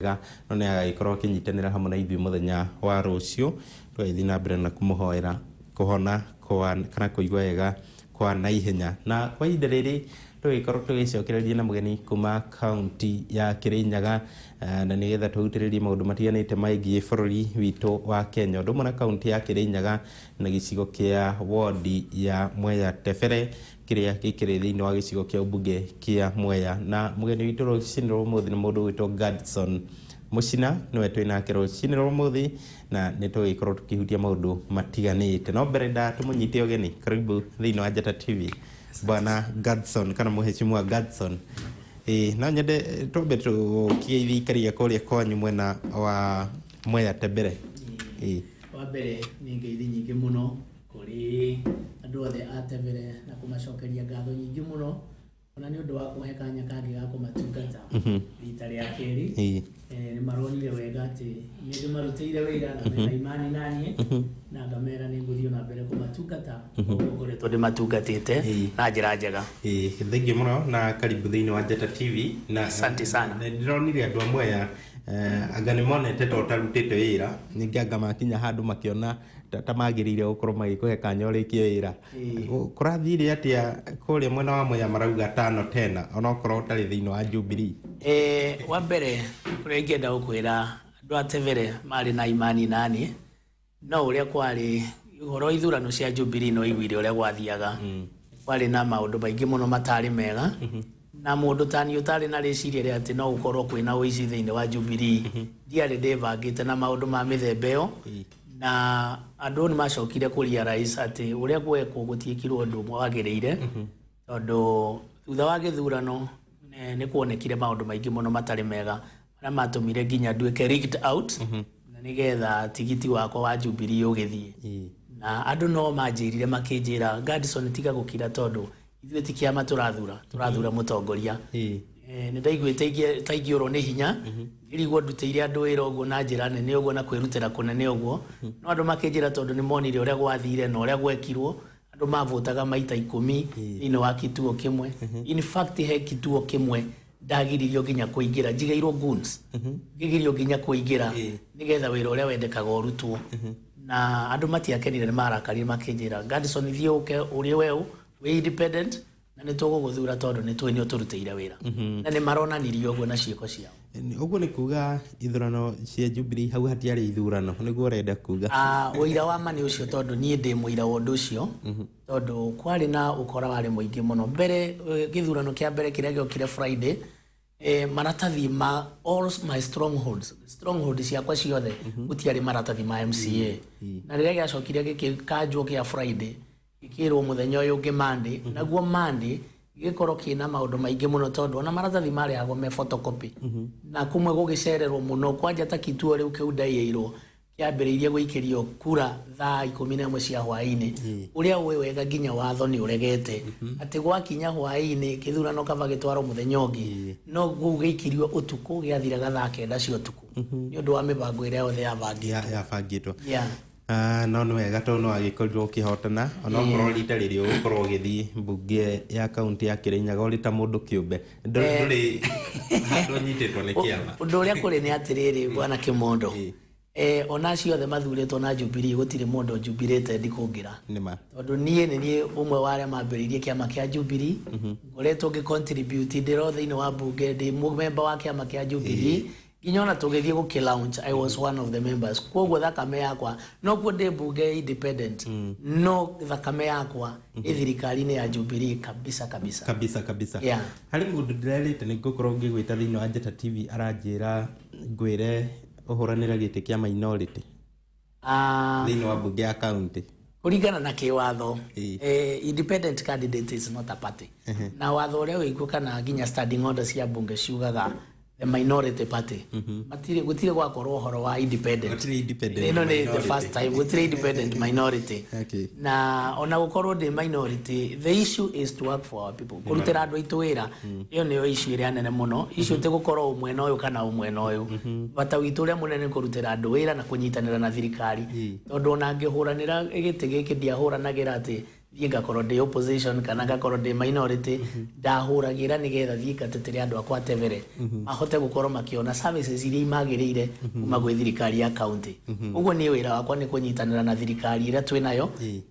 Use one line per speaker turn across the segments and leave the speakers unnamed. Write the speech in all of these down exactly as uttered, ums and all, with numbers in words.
no nä agagäkorwo akinyitanä ra hamwe na ithuĩ mũthenya wa rũciũ tũgagĩthiĩ na mbere na kũmũhoera kũhona kana kũigua wega kwa naihenya. Na kwa ihinda rĩrĩ tũgĩkorwo tũgĩcokereria na mũgeni kuma kaunti ya Kĩrĩnyaga na nĩgetha tũhutĩrĩrie maũndũ matiganĩte megiĩ bũrũri witũ wa Kenya. Ũndũ ũmwe na kaunti ya Kĩrĩnyaga na gĩcigo kĩa wodi ya Mwea Tebere kĩrĩa gĩkĩrĩ thĩinĩ wa gĩcigo kĩa ũmbunge kĩa Mwea. Na mũgeni witũ rũcinĩ rwa ũmũthĩ nĩ mũndũ wĩtwo Gadson Mũcina, nĩwe twĩ nake rũcinĩ rwa ũmũthĩ na nĩ tũgĩkorwo tũkĩhutia maũndũ matiganĩte. No mbere nda tũmũnyite ũgeni, karibu thĩinĩ wa Njata T V. Bwana Gadson kana Mheshimiwa Gadson. Eh, na nyende twambe tũkĩithikaria kũrĩa kwanyu mwena wa Mwea Tebere.
Eh. Wa mbere nĩ ngeithi nyingĩ mũno kũrĩ andũ othe a Tebere na kũmacokeria ngatho nyingĩ mũno ona nĩ ũndũ wa kũhe kanya kangĩ ga kũmatungata rita rĩa kerĩ. Eh, nĩ maronire wega atĩ nĩ ndĩmarutĩire wĩra na mena imani naniĩ na ngamera nĩ ngũthiĩ na mbere kũmatungata ngoretwo ndĩmatungatĩte na njĩra njega.
Eh, thengiũ mũno na karibu thĩinĩ wa Njata T V. Na
asante sana.
Ndĩronire andũ a Mwea anga nĩ monete to ũtarutĩte wĩra ningĩ anga makinya handũ makĩona ta magĩrĩire gũkorwo magĩkũhe kanya ũrĩkie wĩra. Kũrathire atĩa kũrĩa mwena wa Mwea marauga tano tena onokorwo ũtarĩ thĩinĩ wa Jubilee?
Eh, wa mbere ũrĩa ingĩenda gũkwĩra andũ a Tebere marĩ na imani naniĩ no ũrĩa kwarĩ ũhoro ithurano cia Jubilee no iguire ũrĩa gwathiaga kwarĩ na maũndũ maingĩ mũno matarĩ mega na mũndũ tani ũtarĩ na rĩciria rĩa atĩ no gũkorwo kwĩna ũici thĩinĩ wa Jubilee ndiarĩ ndĩbangĩte na maũndũ ma mĩthemba ĩyo na andũ nĩ macokire kũria rais atĩ ũrĩa gwekwo gũtiĩkirwo ũndũ ũmwe wagĩrĩire tondũ thutha wa gĩthurano nĩ kuonekire maũndũ maingĩ mũno matarĩ mega marĩa matũmire nginya nduĩke rigged out na nĩgetha tigiti wakwa wa Jubilee ũgĩthiĩ na andũ no manjĩrire makĩnjĩra Gadson tiga gũkira tondũ ithuĩ ti kĩama tũrathura tũrathura mũtongoria. Nĩ ndaiguĩte ta ingĩũrwo nĩ hinya irigwo ndutĩire andũ wĩra ũguo na njĩra nene ũguo na kwĩrutĩra kũnene ũguo no andũ makĩnjĩra tondũ nĩ monire ũrĩa gwathire na ũrĩa gwekirwo andũ mavotaga maita ikũmi thĩinĩ wa kituo kĩmwe. In fact he kituo kĩmwe ndagiririo nginya kũingĩra njigĩirwo goons ngĩgirio nginya kũingĩra nĩgetha wĩra ũrĩa wendekaga ũrutwo na andũ matiakenire nĩ marakarire makĩnjĩra Gadson thiĩ ũke ũrĩ weũ we independent na nĩ tũgũgũthura tondũ nĩ twĩ nĩ ũtũrutĩire wĩra na nĩ maronanirio ũguo na ciĩko ciao.
Ũguo nĩ kuga ithurano cia Jubilee hau hatiarĩ ithurano nĩguo ũrenda kuga?
Ah, ũira wa ma nĩ ũcio tondũ niĩ ndĩ mũira wa ũndũ ũcio tondũ kwarĩ na ũkora warĩ mũingĩ mũno mbere gĩthurano kĩa mbere kĩrĩa gĩokire Friday maratathi ma all my strongholds strongholds ciakwa ciothe gũtiarĩ maratathi ma M C A na rĩrĩa gĩacokire gĩkanjwo kĩa Friday gĩkĩrwo mũthenya ũyũ ũngĩ Monday naguo Monday gĩkorwo kĩna maũndũ maingĩ mũno tondũ ona maratathi marĩagwo me photocopy na kumwe gũgĩcererwo mũno kwanja ta kituo rĩu kĩu ndaiyĩirwo kĩambĩrĩirie gũikĩrio kura thaa ikũmi na ĩmwe cia hwaĩ-inĩ ũrĩa ũĩ wega nginya watho nĩ ũregete atĩ gwakinya hwaĩ-inĩ gĩthurano kaba gĩtwarwo mũthenya ũngĩ no gũgĩikirio ũtukũ gĩathiraga thaa kenda cia ũtukũ nĩ ũndũ wa mĩbango ĩrĩa yothe
yabangĩtwo. No nĩ wega tondũ no agĩkorirwo ũkĩhotana onokorwo rita rĩrĩ ũgũkorwo ũgĩthiĩ mbunge ya kaunti ya Kĩrĩnyaga ũrĩ ta mũndũ kĩũmbe ndũrĩ handũ ũnyitĩtwo nĩ kĩama. Ũndũ
ũrĩa kũrĩ nĩ atĩrĩrĩ Bwana Kĩmondo ona ciothe mathurĩtwo na Jubilee gũtirĩ mũndũ jubilated kũngĩra tondũ niĩ nĩ niĩ ũmwe wa arĩa mambĩrĩirie kĩama kĩa Jubilee ngoretwo ngĩcontribute ndĩro thĩinĩ wa mbunge ndĩ mũmemba wa kĩama kĩa Jubilee nginya ona tũgĩthiĩ gũkĩ-launch I was one of the members koguo thakame yakwa no kuo ndĩ mbunge independent no thakame yakwa ĩ thirikari-inĩ ya Jubilee kabisa kabisa
kabisa kabisa. Harĩ mũndũ ndĩrerĩte nĩ ngũkorwo ngĩgwĩta thĩinĩ wa Njata T V aranjĩra ngwĩre ũhũranĩra gĩtĩ kĩa minority thĩinĩ wa mbunge ya county
kũringana na kĩwatho independent candidate is not a party na watho ũrĩa wĩkuo kana nginya standing order cia mbunge ciugaga the minority party matire gutire gwakorwo horo wa independent ino ni the first time gutire independent minority na ona gukorwo de minority the issue is to work for our people kurutira andu aitu wira iyo niyo issue ria nene muno issue te gukorwo umwe na uyu kana umwe na uyu bata witu ria munene kurutira andu wira na kunyitanira na thirikari tondu ona ngihuranira igiti giki ndiahuranagira ati thiĩ ngakorwo ndĩ opposition kana ngakorwo ndĩ minority ndahũragĩra nĩgetha thiĩ ngatetere andũ akwa tevere mahote gũkorwo makĩona services iria imagĩrĩire kuma gwĩ thirikari ya county. Ũguo nĩ wĩra wakwa nĩ kũnyitanĩra na thirikari ĩrĩa twĩnayo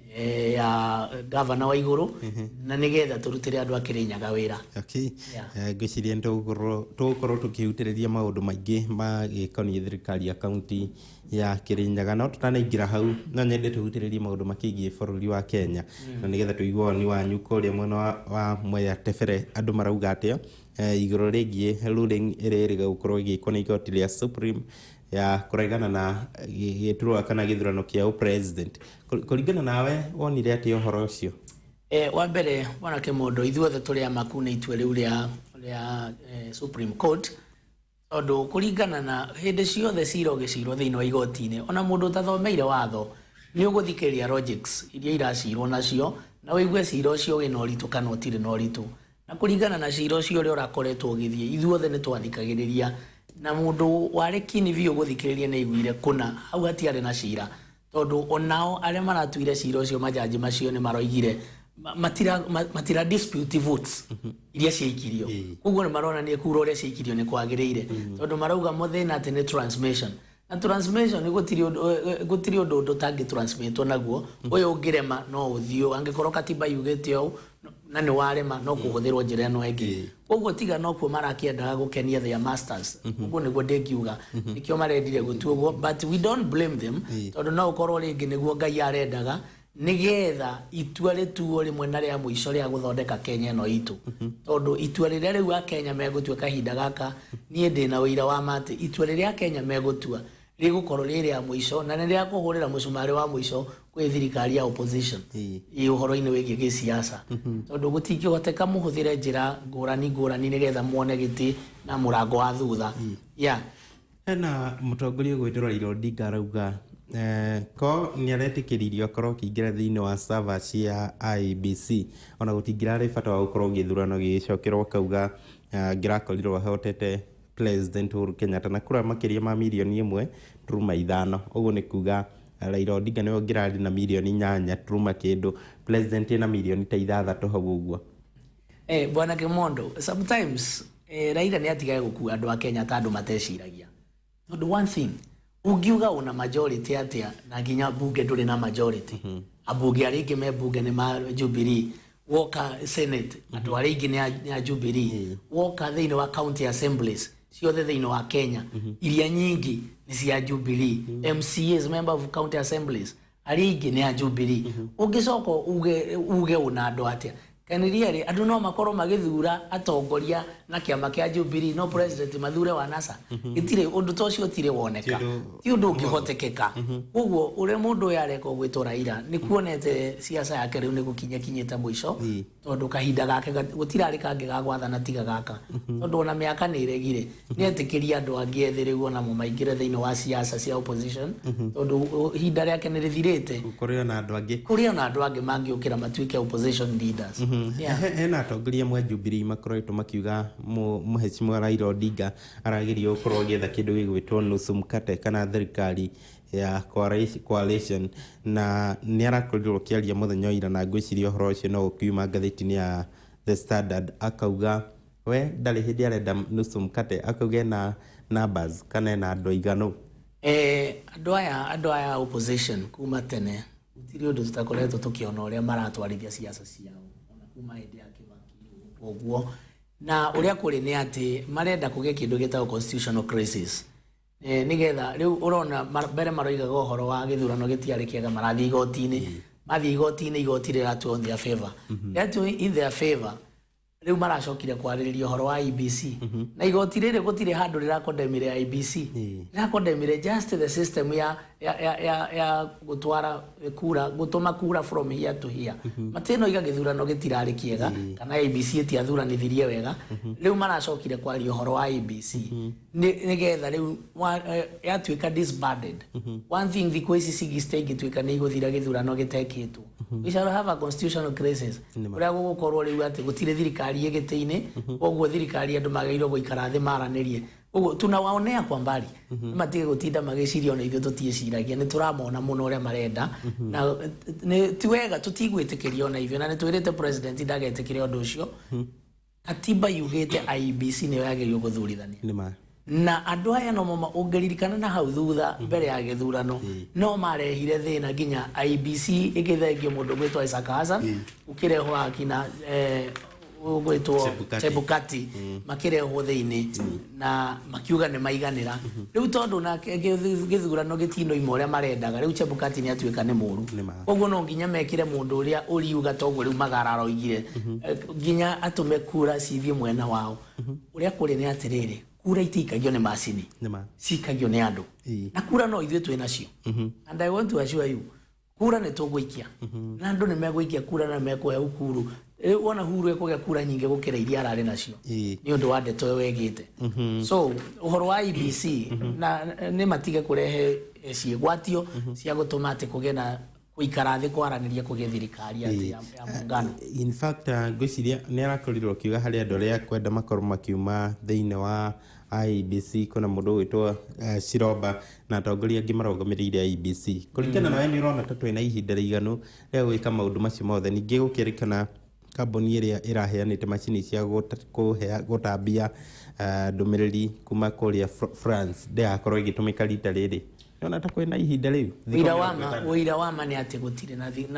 ya governor wa igũrũ na nĩgetha tũrutĩre andũ a Kĩrĩnyaga wĩra.
Okay. Ngwĩciria tũgũkorwo tũkĩhutĩrĩria maũndũ maingĩ magĩkoniĩ thirikari ya county ya Kĩrĩnyaga, no tũtanaingĩra hau no nyende tũhutĩrĩrie maũndũ makĩgiĩ bũrũri wa Kenya na nĩgetha tũigue woni wanyu kũrĩa mwena wa Mwea Tebere andũ marauga atĩa igũrũ rĩgiĩ ruling ĩrĩa ĩrĩgũkorwo ĩgĩkwo nĩ igoti rĩa Supreme ya kũregana na gĩturwa kana gĩthurano kĩa president. Kũringana nawe wonire atĩa ũhoro ũcio?
Eh, wa mbere bwana Kĩmondo, ithuothe tũrĩ amaku nĩ itua rĩu rĩa rĩa Supreme Court, tondũ kũringana na hĩndĩ ciothe cira ũgĩcirwo thĩinĩ wa igoti-inĩ, ona mũndũ ũtathomeire watho nĩ ũgũthikĩrĩria logics iria iracirwo nacio na wĩigue cira ũcio wĩna ũritũ kana ũtirĩ na ũritũ, na kũringana na cira ũcio ũrĩa ũrakoretwo ũgĩthiĩ ithuothe nĩ twathikagĩrĩria na mũndũ warĩ kini biũ gũthikĩrĩria nĩ aiguire kũna hau hatiarĩ na cira, tondũ onao arĩa maratuire cira ũcio majaji macio nĩ maroigire matira matira dispute votes iria ciaikirio. Koguo nĩ maronania kuura ũrĩa ciaikirio nĩ kwagĩrĩire, tondũ marauga mũthĩna atĩ nĩ transmission na transmission nĩ gũtirĩ ũndũ ũndũ tangĩ transmitwo naguo ũyũ ũngĩrema no ũthiũ angĩkorwo katiba yugĩte ũũ na nĩ warema no kũhũthĩrwo njĩra ĩno ĩngĩ. Koguo tiga no kuo marakĩendaga gũkenia their masters, ũguo nĩguo ndĩngiuga nĩkĩo marendire gũtua ũguo, but we don't blame them tondũ no ũkorwo rĩngĩ nĩguo Ngai arendaga nĩgetha itua rĩtuo rĩmwe na rĩa mũico rĩa gũthondeka Kenya ĩno itũ, tondũ itua rĩrĩa rĩu a Kenya megũtua kahinda gaka niĩ ndĩ na ũira wa mate itua rĩrĩa Kenya megũtua rĩgũkorwo rĩrĩ ya mũico na nĩ rĩa kũhũrĩra mũcumarĩ wa mũico kwĩ thirikari ya opposition ĩ ũhoro-inĩ wĩgiĩ gĩsiasa, tondũ gũtingĩhoteka mũhũthĩre njĩra ngũrani ngũrani nĩgetha muone gĩtĩ na mũrango wa thutha. Yeah.
Hena mũtongoria ũgwĩtwo Raila Odinga arauga Eh, ko nĩ aretĩkĩririo akorwo kĩingĩra thĩinĩ wa server cia I E B C ona gũtingĩrarĩ bata wa gũkorwo gĩthurano gĩgĩcokerwo, akauga ngĩrakorirwo ahotete President Uhuru Kenyatta na kura makĩria ma mirioni ĩmwe turuma ithano. Ũguo nĩ kuga Raila Odinga nĩwe ngĩrarĩ na mirioni inyanya turuma kĩndũ, President ena mirioni ta ithathatũ hau ũguo.
Eh, bwana Kĩmondo, sometimes eh, Raila nĩ atigaga gũkua andũ a Kenya ta andũ mateciragia, tondũ one thing ungiuga una majority atia na nginya bunge ndũrĩ na majority abunge arĩa ingĩ me bunge nĩ ma Jubilee, woka Senate andũ arĩa ingĩ nĩ a Jubilee, woka thĩinĩ wa county assemblies ciothe thĩinĩ wa Kenya iria nyingi nĩ cia Jubilee, M C As member of county assemblies arĩa ingĩ nĩ a Jubilee. Ũngĩcoka uge uge una andũ atia kaniriari andũ no makorwo magĩthura atongoria na kĩama kĩa Jubilee no president mathure wa NASA gĩtirĩ ũndũ ta ũcio ũtirĩ woneka, ti ũndũ ũngĩhotekeka. Ũguo ũrĩa mũndũ ũyũ areka gwĩtwo Raila nĩ kuonete siasa yake rĩu nĩ gũkinya kinyĩte mũico, tondũ kahinda gake gũtirarĩ kangĩ ga gwathana tiga gaka, tondũ ona mĩaka nĩ ĩregire nĩ etĩkĩria andũ angĩ ethĩ rĩu ona maingĩre thĩinĩ wa siasa cia opposition, tondũ ihinda rĩake nĩ rĩthirĩte
kũrĩ ona andũ angĩ
kũrĩ ona andũ angĩ mangĩũkĩra matuĩke opposition leaders.
Hena atongoria mwa Jubilee makoretwo makiuga Mheshimiwa Raila Odinga arageria gũkorwo agĩetha kĩndũ gĩgwĩtwo nusu mkate kana thirikari ya coalition, na nĩ arakorirwo kĩaria mũthenya ira na ngwĩciria ũhoro ũcio no ũkiuma ngathĩti-inĩ ya The Standard, akauga we ndarĩ hĩndĩ arenda nusu mkate, akauga na numbers kana na andũ aiganu.
Eh, andũ aya andũ aya opposition kuma tene gũtirĩ ũndũ tũtakoretwo tũkĩona ũrĩa maratwarithia siasa ciao kuma hĩndĩ ya Kibaki ũguo, na ũrĩa kũrĩ nĩ atĩ marenda kũgĩa kĩndũ gĩtagwo constitutional crisis. Eh, nĩgetha rĩu ũrona mbere maroigaga ũhoro wa gĩthurano gĩtiarĩ kĩega marathiĩ igoti-inĩ, mathiĩ igoti-inĩ igoti rĩratua on their favor, rĩatua in their favor rĩu maracokire kwarĩrĩria ũhoro wa I E B C na igoti rĩrĩ gũtirĩ handũ rĩrakondemire I E B C, rĩrakondemire just the system ya ya ya ya gũtwara kura gũtũma kura from here to here. Matĩno iga gĩthurano gĩtirarĩ kĩega kana I E B C ĩtiathuranithirie wega, rĩu maracokire kwaria ũhoro wa I E B C nĩgetha rĩu yatuĩka disbanded. One thing thikũ ici cigiste igĩtuĩka nĩ igũthira gĩthurano gĩtekĩtwo, we shall have a constitutional crisis ũrĩa gũgũkorwo rĩu atĩ gũtirĩ thirikari ĩgĩtĩ-inĩ, ũguo thirikari andũ magĩrĩirwo gũikara thĩ maranĩrie. Koguo tunawaonea kwa mbali matige gutinda magiciria ona ithuĩ tutiĩciragia nĩ turamona mũno ũrĩa marenda na nĩ ti wega tutigwĩtĩkĩria ona ithuĩ na nĩ twĩrĩte president ndagetĩkĩre ũndũ ũcio katiba yugĩte I E B C nĩyo yagĩrĩirwo gũthurithania na andũ aya no mama ũngĩririkana na hau thutha mbere ya gĩthurano no marehire thĩna nginya I E B C ĩgĩthengio mũndũ gwĩtwo Isaac Hassan ũkĩrehwo akina eh gwĩtwo Chebukati makĩrehwo thĩinĩ na makiuga nĩ maiganĩra rĩu tondũ na gĩthurano gĩtino imwe ũrĩa marendaga rĩu Chebukati nĩ atuĩka nĩ mũru koguo no nginya mekire mũndũ ũrĩa ũriuga toguo rĩu Magara aroigire nginya atũme kura cithiĩ mwena wao ũrĩa kũrĩ nĩ atĩrĩrĩ kura itikagio nĩ macini cikagio nĩ andũ na kura no ithuĩ twĩ nacio and I want to assure you kura nĩ tũgũikia na andũ nĩ megũikia kura na mekũhe Ukuru wona Uhuru ekũgĩa kura nyingĩ gũkĩra iria ararĩ nacio nĩ ũndũ wa ndeto wegĩte so ũhoro wa I E B C na nĩ matige kũrehe ciĩgwatio cia gũtũma atĩ kũgĩe na gũikara thĩ kwaranĩria kũgĩa thirikari ya muungano
in fact ngwĩciria nĩ arakorirwo kiuga harĩ andũ arĩa kwenda makorwo makiuma thĩinĩ wa I E B C kuna mũndũ wĩtwo Shiromba na atongoria angĩ marũgamĩrĩire I E B C kũringana nawe nĩ ũrona ta twĩna ihinda rĩiganu rĩa gwĩka maũndũ macio mothe ningĩ gũkĩrĩkana kambuni ĩrĩa ĩraheanĩte macini cia gũtambia ndũmĩrĩri kuma kũrĩa France ndĩgakorwo ĩgĩtũmĩka rita rĩrĩ nĩona ta kwĩna ihinda rĩu
ũira wa ma nĩ atĩ gũtirĩ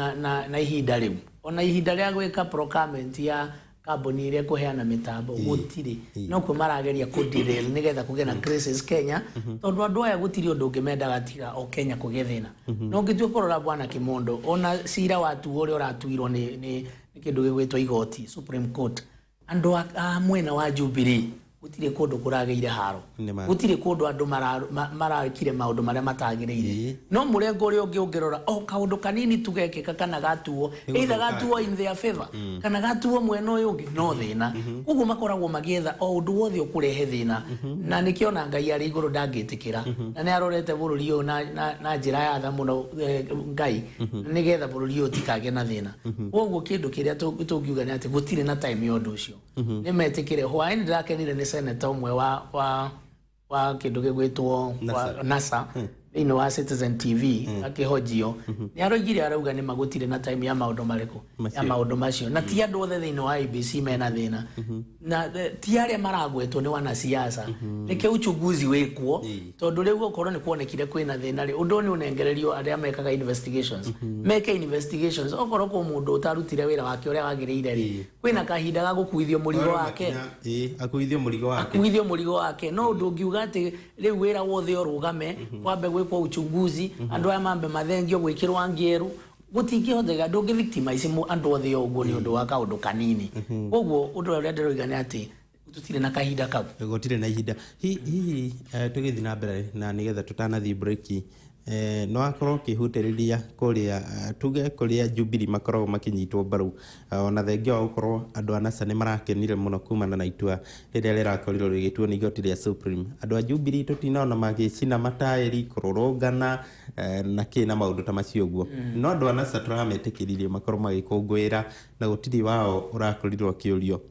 na ihinda rĩu ona ihinda rĩa gwĩka procurement ya kambuni ĩrĩa kũheana mĩtambo gũtirĩ no kuo marageria kũderail nĩgetha kũgĩa na crisis Kenya tondũ andũ aya gũtirĩ ũndũ ũngĩmendaga tiga o Kenya kũgĩa thĩna no ngĩtua kũrora bwana Kimondo ona cira watu ũrĩa ũratuirwo nĩ nĩ kĩndũ gĩgwĩtwo igoti Supreme Court andũ a mwena wa Jubilee gũtirĩ kũndũ kũragĩire haro gũtirĩ kũndũ andũ marakire maũndũ marĩa matagĩrĩire no mũrengo ũrĩa ũngĩ ũngĩrora o kaũndũ kanini tugekĩka kana gatuo either gatuo in their favor kana gatuo mwena ũyũ ũngĩ no thĩna ũguo makoragwo magĩetha o ũndũ wothe ũkũrehe thĩna na nĩkĩona Ngai arĩ igũrũ ndangĩtĩkĩra na nĩ arorete bũrũri ũyũ na njĩra ya tha mũno Ngai nĩgetha bũrũri ũyũ tikagĩe na thĩna ũguo kĩndũ kĩrĩa tũngiuga nĩ atĩ gũtirĩ na time ya ũndũ ũcio nĩ metĩkĩre hwaĩ-inĩ ndakenire nĩ senator umwe wa wa wa kindu gigwitwo NASA ino wa Citizen T V akihojio ni arogire arauga ni magutire na time ya maundu mariko ya maundu macio na ti andu othe thino wa I E B C mena thina na ti aria maragwetwo ni wana siasa nike uchunguzi wekwo tondu riu gokorwo ni kuonekire kwina thina ri undu ni unengererio aria mekaga investigations meke investigations okorwo ko mundu utarutire wira wake uria wagiriire ri kwina kahinda ga gukuithio murigo wake
eh akuithio murigo wake
akuithio murigo wake no undu ngiuga ati riu wira wothe urugame kwambe kwa uchunguzi andu aya mambe mathengio gwikirwa ngieru gutingihotega ndungi victimize mu andu othe uguo ni undu wa kaundu kanini koguo undu uria ndiroiga ni ati tutire na kahinda kau
gutire na ihinda hihi tugithi na mbere na nigetha tutanathi break eh no akorwo kihutiriria kuria tuge kuria Jubilee makorwo makinyitwo mbaru ona thengio wa gukorwo andu a NASA ni marakenire muno kumana na itua riria rirakorirwo rigituo ni igoti ria Supreme andu a Jubilee tutinaona magicina matairi kururungana na kina maundu ta macio guo no andu a NASA turametikiririe makorwo magikungwira na gutiri wao urakorirwo kiurio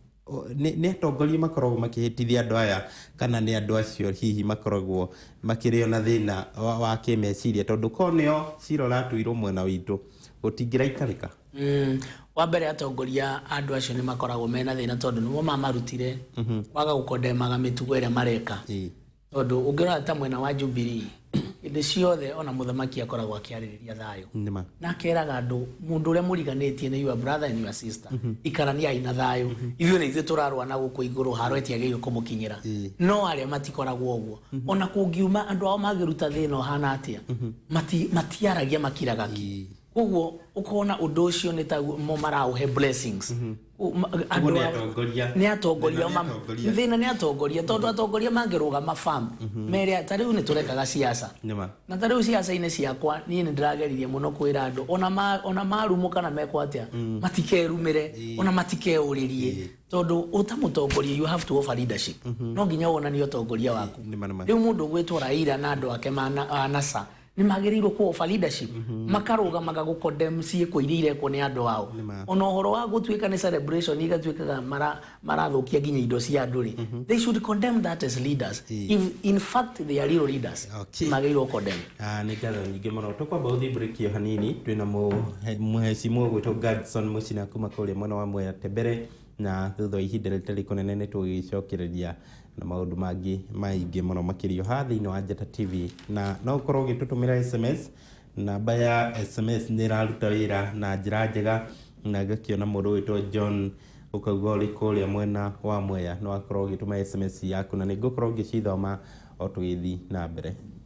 ne atongoria makoragwo makihitithia andu aya kana ni andu acio hihi makoragwo makirio na thina wa kimeciria tondu koneo ciro ratuirwo mwena witu gutingira ikarika
mm wa mbere atongoria andu acio ni makoragwo mena thina tondu nimo mamarutire kwaga gukondemaga mitugo ĩrĩa mareka tondu ungirora ta mwena wa Jubilee inde ciothe ona muthamaki akoragwo akiarĩrĩria thayo na keraga andu mundu uria muriganitie ni your brother and your sister ikarania ina thayo ithuĩ nĩ ithuĩ turarwa na gũkũ igũrũ haro etiagĩrĩirwo kũmũkinyĩra no arĩa matikoragwo ũguo ona kũngiuma andu ao magiruta thĩna hana atia mati matiaragia makiraga ki koguo ukona undu ucio ni ta mo marauhe blessings
andu
ni atongoria thina ni atongoria tondu atongoria mangiruga mafam mere tariu ni turekaga siasa na tariu siasa ine ciakwa ni ni ndirageririe muno kwira andu ona ona marumu kana mekwa atia matikerumire ona matikeuririe tondu utamutongoria you have to offer leadership no nginya wona ni utongoria waku riu mundu gwitwo Raila na andu ake mana NASA ni magĩrĩirwo ku offer leadership makaruga magago condemn ciĩko iria irekwo nĩ andũ ao ona horo wa gũtuĩka nĩ celebration igatuĩkaga mara marathukia nginya indo cia andũ rĩ they should condemn that as leaders if in fact they are real leaders magĩrĩirwo condemn
ah nĩ ngatho nyingĩ mũno tũkwamba ũthiĩ break yo hanini twĩna mũhecimwo gwĩtwo Gadson Mũcina kuma kũrĩa mwena wa Mwea Tembere na thutha wa ihinda rĩtarĩ kũnene nĩ tũgĩcokereria na maũndũ mangĩ maingĩ mũno makĩrio ha thĩinĩ wa Njata T V na no ũkorwo ũgĩtũtũmĩra S M S namba ya S M S nĩ ĩraruta wĩra na njĩra njega na ngakĩona mũndũ wĩtwo John ũkauga ũrĩ kũrĩa mwena wa Mwea no akorwo ũgĩtũma S M S yaku na nĩ ngũkorwo ngĩcithoma o tũgĩthiĩ na mbere.